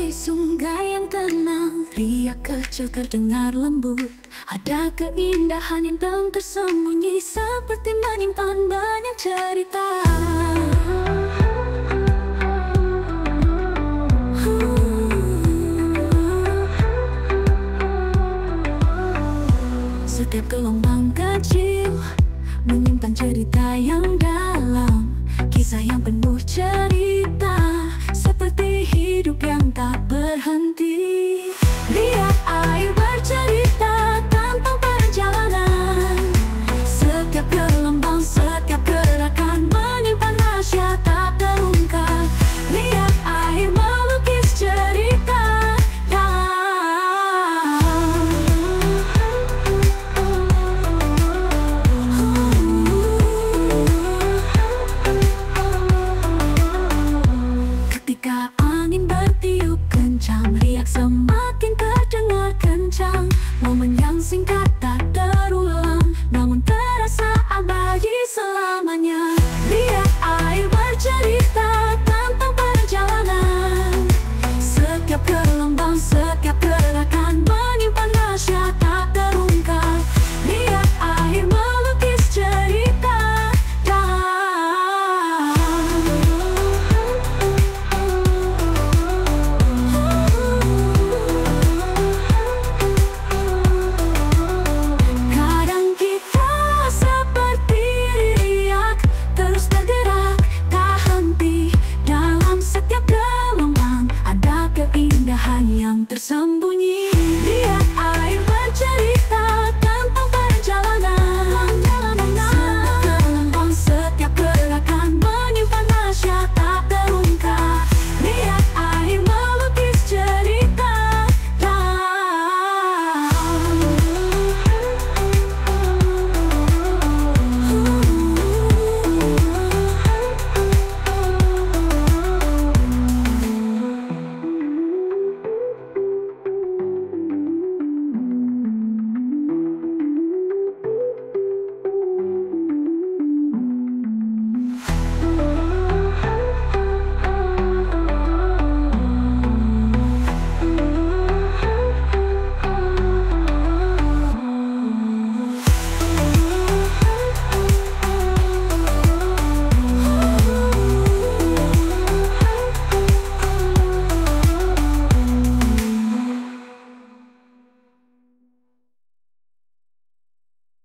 Di sungai yang tenang, riak kecil terdengar lembut. Ada keindahan yang tersembunyi, seperti menyimpan banyak cerita. Setiap gelombang kecil menyimpan cerita yang dalam, kisah yang penuh cerita, seperti hidup yang tak berhenti. Lihat air bercerita.